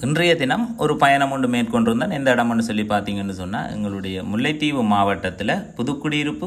இன்றைய தினம் ஒரு பயணம் ஒன்று மேற்கொண்டிருந்தேன். எந்த இடம்னு சொல்லி பார்த்தீங்கன்னு சொன்னால், எங்களுடைய முல்லைத்தீவு மாவட்டத்தில் புதுக்குடியிருப்பு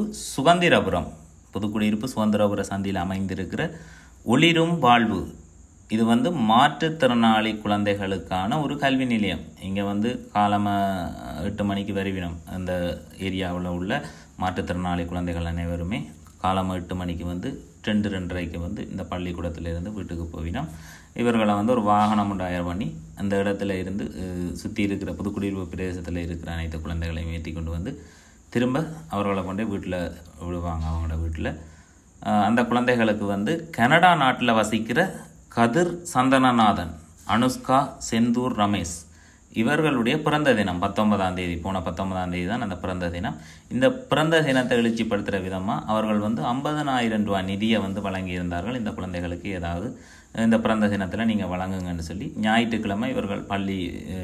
சுகந்திரபுர சந்தியில் அமைந்திருக்கிற ஒளிரும் வாழ்வு, இது மாற்றுத்திறனாளி குழந்தைகளுக்கான ஒரு கல்வி நிலையம். இங்கே காலமாக 8 மணிக்கு வருவினோம். அந்த ஏரியாவில் உள்ள மாற்றுத்திறனாளி குழந்தைகள் அனைவருமே காலமாக 8 மணிக்கு 2:30க்கு இந்த பள்ளிக்கூடத்திலிருந்து வீட்டுக்கு போவினோம். இவர்களை ஒரு வாகனம் டயர் பண்ணி அந்த இடத்துல இருந்து சுற்றி இருக்கிற புதுக்குடியிருப்பு பிரதேசத்தில் இருக்கிற அனைத்து குழந்தைகளையும் ஏற்றி கொண்டு திரும்ப அவர்களை கொண்டு வீட்டில் விடுவாங்க. அவங்களோட வீட்டில் அந்த குழந்தைகளுக்கு கனடா நாட்டில் வசிக்கிற கதிர் சந்தனநாதன், அனுஷ்கா, செந்தூர் ரமேஷ் இவர்களுடைய பிறந்த தினம் 19ஆம் தேதி, போன 19ஆம் தேதி தான் அந்த பிறந்த தினம். இந்த பிறந்த தினத்தை எழுச்சிப்படுத்துகிற விதமாக அவர்கள் 50,000 ரூபாய் நிதியை வழங்கியிருந்தார்கள். இந்த குழந்தைகளுக்கு ஏதாவது இந்த பிறந்த தினத்தில் நீங்கள் வழங்குங்கன்னு சொல்லி ஞாயிற்றுக்கிழமை இவர்கள் பள்ளி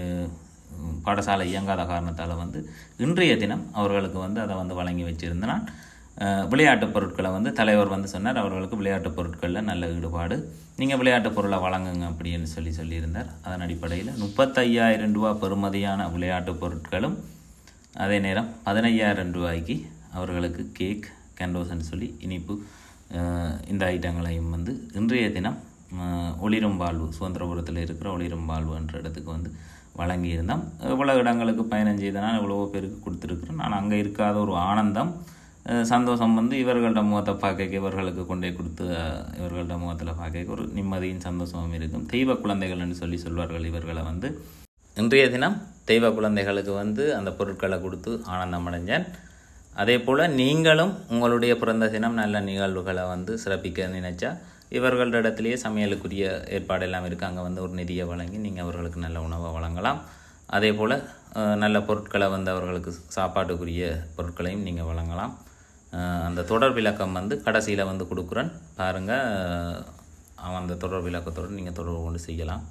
பாடசாலை இயங்காத காரணத்தால் இன்றைய தினம் அவர்களுக்கு அதை வழங்கி வச்சுருந்தனால், விளையாட்டுப் பொருட்களை தலைவர் சொன்னார். அவர்களுக்கு விளையாட்டுப் பொருட்களில் நல்ல ஈடுபாடு, நீங்கள் விளையாட்டுப் பொருளை வழங்குங்க அப்படின்னு சொல்லியிருந்தார். அதன் அடிப்படையில் 35,000 ரூபாய் பெறுமதியான விளையாட்டுப் பொருட்களும், அதே நேரம் 15,000 ரூபாய்க்கு அவர்களுக்கு கேக், கேண்டோஸ்ன்னு சொல்லி இனிப்பு, இந்த ஐட்டங்களையும் இன்றைய தினம் ஒளிரும் வாழ்வு, சுதந்திரபுரத்தில் இருக்கிற ஒளிரும் வாழ்வு என்ற இடத்துக்கு வழங்கியிருந்தோம். இவ்வளோ இடங்களுக்கு பயணம் செய்தனால் இவ்வளவோ பேருக்கு கொடுத்துருக்குறேன். நான் அங்கே இருக்காத ஒரு ஆனந்தம், சந்தோஷம் இவர்கள்ட முகத்தை பார்க்க, இவர்களுக்கு கொண்டே கொடுத்து இவர்கள்ட முகத்தில் பார்க்க ஒரு நிம்மதியும் சந்தோஷமும் இருக்கும். தெய்வ குழந்தைகள்னு சொல்வார்கள் இவர்களை. இன்றைய தினம் தெய்வ குழந்தைகளுக்கு அந்த பொருட்களை கொடுத்து ஆனந்தம் அடைஞ்சேன். அதே போல் நீங்களும் உங்களுடைய பிறந்த தினம் நல்ல நிகழ்வுகளை சிறப்பிக்க நினைச்சா இவர்கள இடத்துலையே சமையலுக்குரிய ஏற்பாடு எல்லாம் இருக்குது. அங்கே ஒரு நிதியை வழங்கி நீங்கள் அவர்களுக்கு நல்ல உணவை வழங்கலாம். அதே போல் நல்ல பொருட்களை அவர்களுக்கு சாப்பாட்டுக்குரிய பொருட்களையும் நீங்கள் வழங்கலாம். அந்த தொடர் விளக்கம் கடைசியில் கொடுக்குறேன் பாருங்கள். அந்த தொடர் விளக்கத்தோடு நீங்கள் தொடர்பு கொண்டு செய்யலாம்.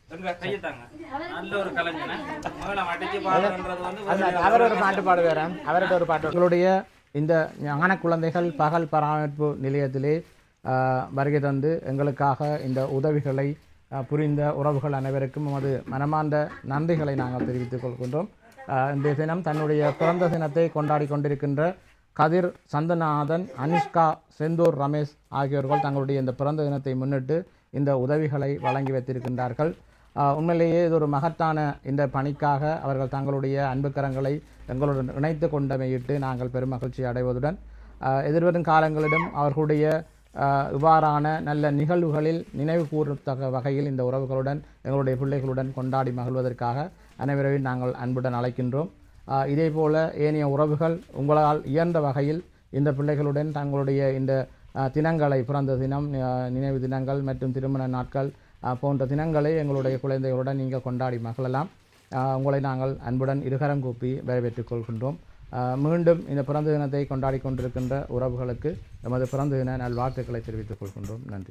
நல்ல ஒரு கலைஞனை மேளம் அடிச்சு பாடுறது வந்து அவர் ஒரு பாட்டு பாடுவாராம். அவர்கிட்ட ஒரு பாட்டு. உங்களுடைய இந்த ஞான குழந்தைகள் பகல் பராமரிப்பு நிலையத்திலே வருகை தந்து எங்களுக்காக இந்த உதவிகளை புரிந்த உறவுகள் அனைவருக்கும் நமது மனமார்ந்த நன்றிகளை நாங்கள் தெரிவித்துக் கொள்கின்றோம். இந்த தினம் தன்னுடைய பிறந்த தினத்தை கொண்டாடி கொண்டிருக்கின்ற கதிர் சந்தநாதன், அனுஷ்கா, செந்தூர் ரமேஷ் ஆகியோர்கள் தங்களுடைய இந்த பிறந்த தினத்தை முன்னிட்டு இந்த உதவிகளை வழங்கி வைத்திருக்கின்றார்கள். உண்மையிலேயே இது ஒரு மகத்தான இந்த பணிக்காக அவர்கள் தங்களுடைய அன்பு கரங்களை எங்களுடன் இணைத்து கொண்டமையிட்டு நாங்கள் பெரும் மகிழ்ச்சி அடைவதுடன் எதிர்வரும் காலங்களிலும் அவர்களுடைய இவ்வாறான நல்ல நிகழ்வுகளில் நினைவு கூறத்தக்க வகையில் இந்த உறவுகளுடன் எங்களுடைய பிள்ளைகளுடன் கொண்டாடி மகிழ்வதற்காக அனைவரையும் நாங்கள் அன்புடன் அழைக்கின்றோம். இதேபோல ஏனைய உறவுகள் உங்களால் இயன்ற வகையில் இந்த பிள்ளைகளுடன் தங்களுடைய இந்த தினங்களை, பிறந்த தினம், நினைவு தினங்கள் மற்றும் திருமண நாட்கள் போன்ற தினங்களை எங்களுடைய குழந்தைகளுடன் நீங்கள் கொண்டாடி மகிழலாம். உங்களை நாங்கள் அன்புடன் இருகரம் கூப்பி வரவேற்றுக் கொள்கின்றோம். மீண்டும் இந்த பிறந்த தினத்தை கொண்டாடி கொண்டிருக்கின்ற உறவுகளுக்கு எமது பிறந்த தின நல்வாழ்த்துக்களை தெரிவித்துக் கொள்கின்றோம். நன்றி.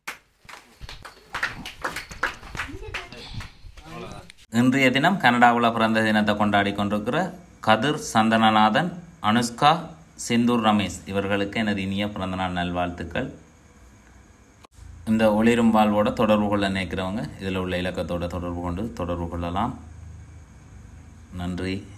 இன்றைய தினம் கனடாவில் பிறந்த தினத்தை கொண்டாடி கொண்டிருக்கிற கதிர் சந்தனநாதன், அனுஷ்கா, செந்தூர் ரமேஷ் இவர்களுக்கு எனது இனிய பிறந்தநாள் நல்வாழ்த்துக்கள். இந்த ஒளிரும் வாழ்வோட தொடர்பு கொள்ள நினைக்கிறவங்க இதில் உள்ள இலக்கத்தோடு தொடர்பு கொண்டு தொடர்பு கொள்ளலாம். நன்றி.